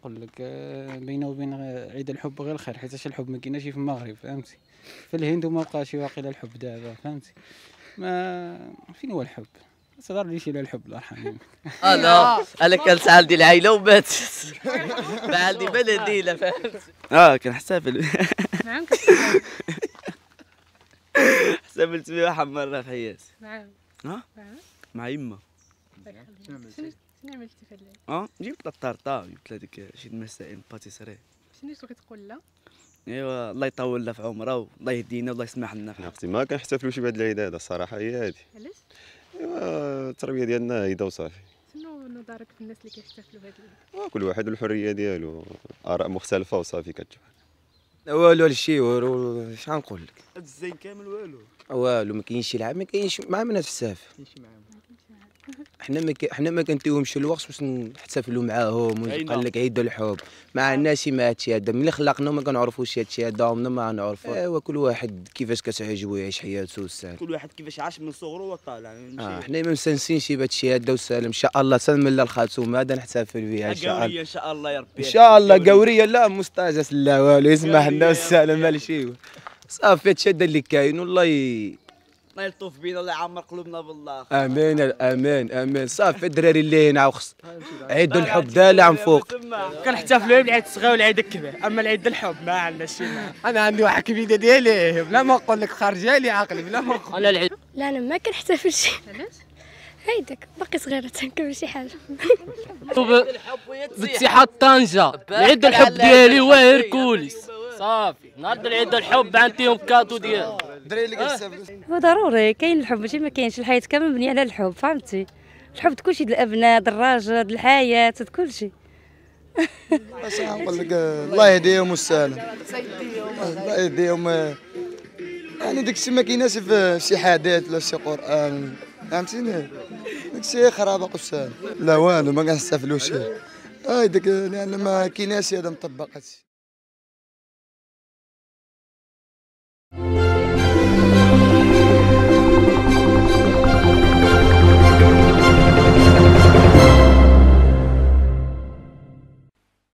نقول لك بينه وبين عيد الحب غير الخير، حيت الحب ما كايناش في المغرب فهمتي. في الهند وما بقاش واقيلا الحب دابا فهمتي. ما فين هو الحب؟ ما تهضرليش على الحب الله يرحم يمك. لا انا كانت عندي العائله وماتت ما عندي بلديله فهمت. كنحتفل. نعم كتحتفل. احتفلت بها واحد مرة في حياتي. نعم. نعم. مع يما. شنو عملتي في الليل؟ جبت الطرطا، جبت لها ديك شي مسائل باتيسري. شنو تبغي تقول لها؟ ايوا الله يطول لها في عمرها والله يهدينا والله يسمح لنا. حنا اختي ما كنحتفلوش بهاد العيد هذا الصراحه، هي هادي. علاش؟ ايوا التربيه ديالنا هيدا وصافي. شنو نظرك في الناس اللي كيحتفلوا بهذا العيد؟ كل واحد والحريه ديالو، اراء مختلفه وصافي كتجمع. والو هادشي والو، شحال نقول لك. هاد الزين كامل والو. والو ما كاينش شي لعب، ما كاينش مع الناس في الساف. حنا ما كنتيهمش الوقت باش نحتفلوا معاهم ويبقى لك عيد الحب مع الناس. ما هادشي هذا ملي خلقنا ما كنعرفوش هادشي هذا، عمرنا ما نعرفوا. ايوا كل واحد كيفاش كتعجبو يعيش حياته والسهل. كل واحد كيفاش عاش من صغره وطالع. حنا ما مسنسينش بهادشي هذا والسلام. ان شاء الله سنملا الخاتوم هذا نحتفل بها ان شاء الله. ان شاء الله يا ربي. ان شاء الله قوريه لا مستاجس لا والو، يسمح لنا والسلام ماشي صافي. هادشي هذا اللي كاين والله الله يلطف بينا الله يعمر قلوبنا بالله. امين امين امين. صافي الدراري اللي هنا وخص عيد الحب دالع من فوق. كنحتفلوا بالعيد الصغير والعيد الكبير، اما العيد الحب ما عندنا شي. انا عندي واحد كبيده ديالي بلا ما نقول لك خارجه لي عقلي بلا ما نقول. انا العيد لا انا ما كنحتفلش. علاش؟ هيداك باقي صغيره تنكمل شي حاجه. باتحاد طنجة العيد الحب ديالي هو هيركوليس صافي. نهار العيد الحب عنديهم كادو ديالو. هو ضروري كاين الحب، ماشي ما كاينش. الحياه كامل مبنيه على الحب فهمتي. الحب كلشي د الابناء د الراجل د الحياه د كلشي. اش نقول لك الله يهديهم والسلام. الله يهديهم. يعني داكشي ما كايناش في شي حديث ولا شي قران فهمتيني. داكشي خرابق والسلام. لا والو ما كنحتفلوش. داك لان ما كايناش هذا مطبق هادشي.